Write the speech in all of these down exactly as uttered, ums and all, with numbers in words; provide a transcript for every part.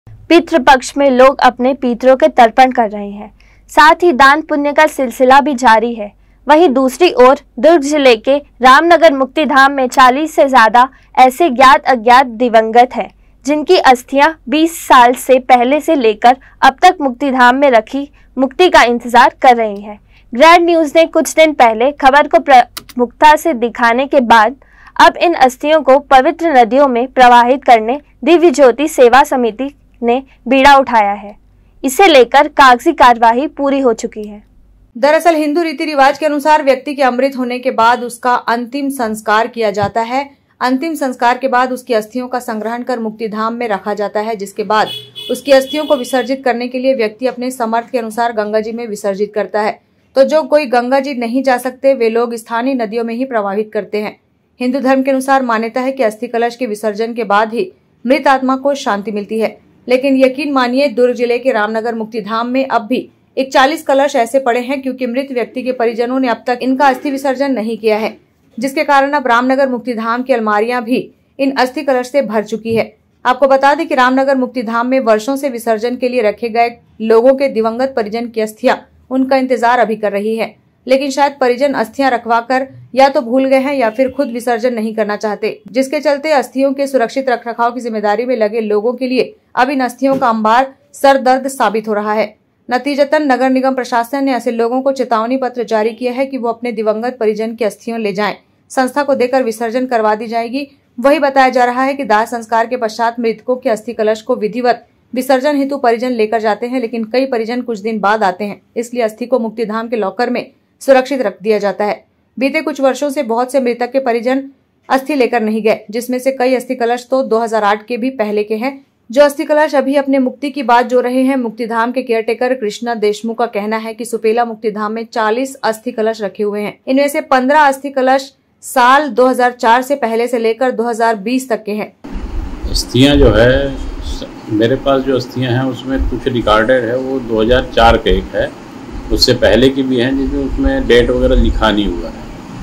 पितृपक्ष में लोग अपने पितरों के तर्पण कर रहे हैं, साथ ही दान पुण्य का सिलसिला भी जारी है। वहीं दूसरी ओर दुर्ग जिले के रामनगर मुक्तिधाम में चालीस से ज्यादा ऐसे ज्ञात अज्ञात दिवंगत हैं, जिनकी अस्थियां बीस साल से पहले से लेकर अब तक मुक्तिधाम में रखी मुक्ति का इंतजार कर रही हैं। ग्रैंड न्यूज ने कुछ दिन पहले खबर को प्रमुखता से दिखाने के बाद अब इन अस्थियों को पवित्र नदियों में प्रवाहित करने दिव्य ज्योति सेवा समिति ने बीड़ा उठाया है। इसे लेकर कागजी कार्यवाही पूरी हो चुकी है। दरअसल हिंदू रीति रिवाज के अनुसार व्यक्ति के अमृत होने के बाद उसका अंतिम संस्कार किया जाता है। अंतिम संस्कार के बाद उसकी अस्थियों का संग्रहण कर मुक्तिधाम में रखा जाता है, जिसके बाद उसकी अस्थियों को विसर्जित करने के लिए व्यक्ति अपने सामर्थ्य के अनुसार गंगा जी में विसर्जित करता है। तो जो कोई गंगा जी नहीं जा सकते वे लोग स्थानीय नदियों में ही प्रवाहित करते हैं। हिंदू धर्म के अनुसार मान्यता है कि अस्थि कलश के विसर्जन के बाद ही मृत आत्मा को शांति मिलती है, लेकिन यकीन मानिए दुर्ग जिले के रामनगर मुक्तिधाम में अब भी इकतालीस कलश ऐसे पड़े हैं क्योंकि मृत व्यक्ति के परिजनों ने अब तक इनका अस्थि विसर्जन नहीं किया है, जिसके कारण अब रामनगर मुक्तिधाम की अलमारियां भी इन अस्थि कलश से भर चुकी है। आपको बता दें कि रामनगर मुक्तिधाम में वर्षों से विसर्जन के लिए रखे गए लोगों के दिवंगत परिजन की अस्थियां उनका इंतजार अभी कर रही है, लेकिन शायद परिजन अस्थियां रखवाकर या तो भूल गए हैं या फिर खुद विसर्जन नहीं करना चाहते, जिसके चलते अस्थियों के सुरक्षित रखरखाव की जिम्मेदारी में लगे लोगों के लिए अब इन अस्थियों का अंबार सरदर्द साबित हो रहा है। नतीजतन नगर निगम प्रशासन ने ऐसे लोगों को चेतावनी पत्र जारी किया है कि वो अपने दिवंगत परिजन की अस्थियों ले जाएं, संस्था को देकर विसर्जन करवा दी जाएगी। वही बताया जा रहा है कि दाह संस्कार के पश्चात मृतकों के अस्थि कलश को विधिवत विसर्जन हेतु परिजन लेकर जाते हैं, लेकिन कई परिजन कुछ दिन बाद आते हैं, इसलिए अस्थि को मुक्तिधाम के लॉकर में सुरक्षित रख दिया जाता है। बीते कुछ वर्षों से बहुत से मृतक के परिजन अस्थि लेकर नहीं गए, जिसमें से कई अस्थि कलश तो दो हज़ार आठ के भी पहले के हैं। जो अस्थि कलश अभी अपने मुक्ति की बात जो रहे हैं, मुक्तिधाम के केयरटेकर कृष्णा देशमुख का कहना है कि सुपेला मुक्तिधाम में चालीस अस्थि कलश रखे हुए हैं। इनमें से पंद्रह अस्थि कलश साल दो हज़ार चार से पहले से लेकर दो हज़ार बीस तक के हैं। अस्थियां जो है, मेरे पास जो अस्थियां हैं उसमें कुछ रिकॉर्डेड है वो दो हज़ार चार के एक है, उससे पहले की भी हैं जिसमें उसमें डेट वगैरह लिखा नहीं हुआ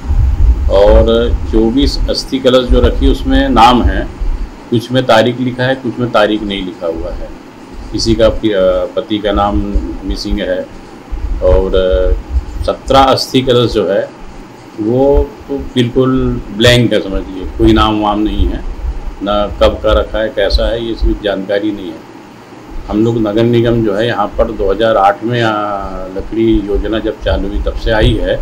है। और चौबीस अस्थि कलश जो रखी उसमें नाम है, कुछ में तारीख लिखा है, कुछ में तारीख नहीं लिखा हुआ है। किसी का पति का नाम मिसिंग है। और सत्रह अस्थि कलश जो है वो तो बिल्कुल ब्लैंक है, समझिए कोई नाम वाम नहीं है, ना कब का रखा है कैसा है ये इसकी जानकारी नहीं है। हम लोग नगर निगम जो है यहाँ पर दो हज़ार आठ में लकड़ी योजना जब चालू हुई तब से आई है,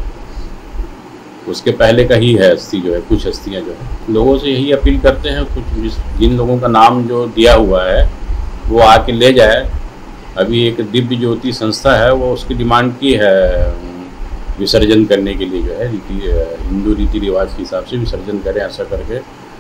उसके पहले का ही है अस्थि जो है, कुछ अस्थियाँ जो है। लोगों से यही अपील करते हैं, कुछ जिन लोगों का नाम जो दिया हुआ है वो आके ले जाए। अभी एक दिव्य ज्योति संस्था है वो उसकी डिमांड की है विसर्जन करने के लिए, जो है रीति हिंदू रीति रिवाज के हिसाब से विसर्जन करें ऐसा करके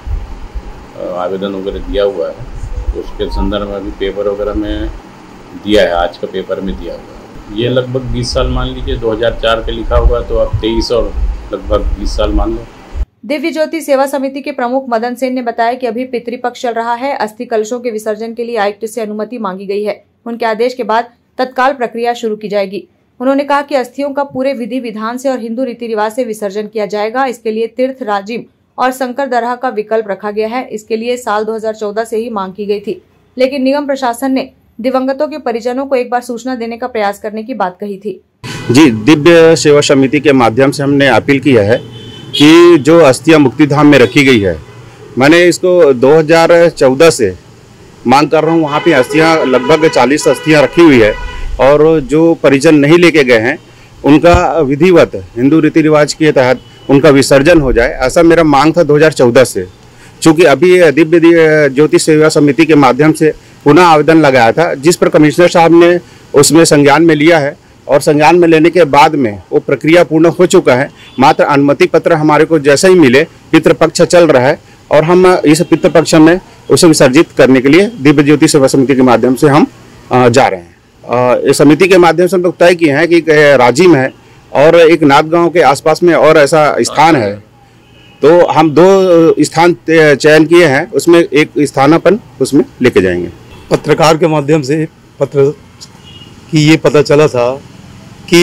आवेदन वगैरह दिया हुआ है। तो उसके संदर्भ में अभी पेपर वगैरह में दिया है, आज का पेपर में दिया हुआ है। ये लगभग बीस साल मान लीजिए, दो हज़ार चार के लिखा हुआ तो अब तेईस और लगभग बीस साल मान लो। दिव्य ज्योति सेवा समिति के प्रमुख मदन सेन ने बताया कि अभी पितृपक्ष चल रहा है। अस्थि कलशों के विसर्जन के लिए आयुक्त से अनुमति मांगी गई है। उनके आदेश के बाद तत्काल प्रक्रिया शुरू की जाएगी। उन्होंने कहा कि अस्थियों का पूरे विधि विधान से और हिंदू रीति रिवाज से विसर्जन किया जाएगा। इसके लिए तीर्थ राजिम और शंकर दरगाह का विकल्प रखा गया है। इसके लिए साल दो हज़ार चौदह से ही मांग की गई थी, लेकिन निगम प्रशासन ने दिवंगतों के परिजनों को एक बार सूचना देने का प्रयास करने की बात कही थी। जी, दिव्य सेवा समिति के माध्यम से हमने अपील किया है कि जो अस्थियां मुक्तिधाम में रखी गई है, मैंने इसको दो हज़ार चौदह से मांग कर रहा हूं। वहां पे अस्थियां लगभग चालीस अस्थियां रखी हुई है और जो परिजन नहीं लेके गए हैं उनका विधिवत हिंदू रीति रिवाज के तहत उनका विसर्जन हो जाए, ऐसा मेरा मांग था दो हज़ार चौदह से। चूँकि अभी दिव्य ज्योति सेवा समिति के माध्यम से पुनः आवेदन लगाया था, जिस पर कमिश्नर साहब ने उसमें संज्ञान में लिया है और संज्ञान में लेने के बाद में वो प्रक्रिया पूर्ण हो चुका है। मात्र अनुमति पत्र हमारे को जैसे ही मिले, पितृपक्ष चल रहा है और हम इस पितृपक्ष में उसे विसर्जित करने के लिए दिव्य ज्योति सेवा समिति के माध्यम से हम जा रहे हैं। इस समिति के माध्यम से हम लोग तय किए हैं कि राजिम है और एक नाथ गांव के आसपास में और ऐसा स्थान है, तो हम दो स्थान चयन किए हैं, उसमें एक स्थानापन उसमें लेके जाएंगे। पत्रकार के माध्यम से पत्र की ये पता चला था कि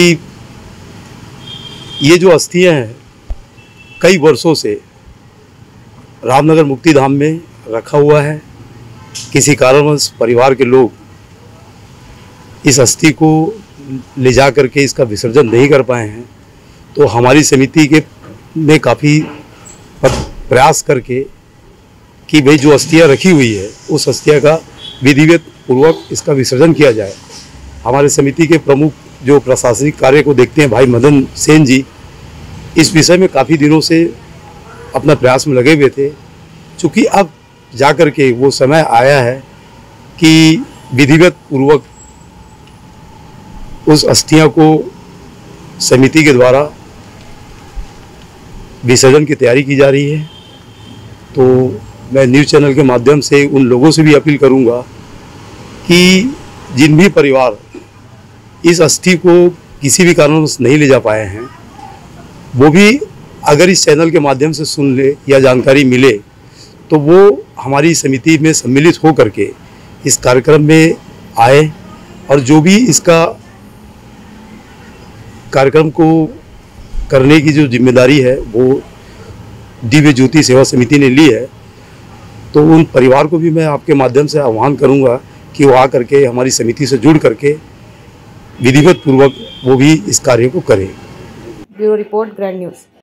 ये जो अस्थियां हैं कई वर्षों से रामनगर मुक्तिधाम में रखा हुआ है किसी कारणवश परिवार के लोग इस अस्थि को ले जा करके इसका विसर्जन नहीं कर पाए हैं, तो हमारी समिति के ने काफ़ी प्रयास करके कि भाई जो अस्थियाँ रखी हुई है उस अस्थियाँ का विधिवत पूर्वक इसका विसर्जन किया जाए। हमारे समिति के प्रमुख जो प्रशासनिक कार्य को देखते हैं भाई मदन सेन जी, इस विषय में काफ़ी दिनों से अपना प्रयास में लगे हुए थे। चूँकि अब जा कर के वो समय आया है कि विधिवत पूर्वक उस अस्थियां को समिति के द्वारा विसर्जन की तैयारी की जा रही है। तो मैं न्यूज़ चैनल के माध्यम से उन लोगों से भी अपील करूंगा कि जिन भी परिवार इस अस्थि को किसी भी कारणवश नहीं ले जा पाए हैं, वो भी अगर इस चैनल के माध्यम से सुन ले या जानकारी मिले तो वो हमारी समिति में सम्मिलित हो करके इस कार्यक्रम में आए और जो भी इसका कार्यक्रम को करने की जो जिम्मेदारी है वो दिव्य ज्योति सेवा समिति ने ली है। तो उन परिवार को भी मैं आपके माध्यम से आह्वान करूंगा कि वो आकर के हमारी समिति से जुड़ करके विधिवत पूर्वक वो भी इस कार्य को करें। Bureau report, grand news.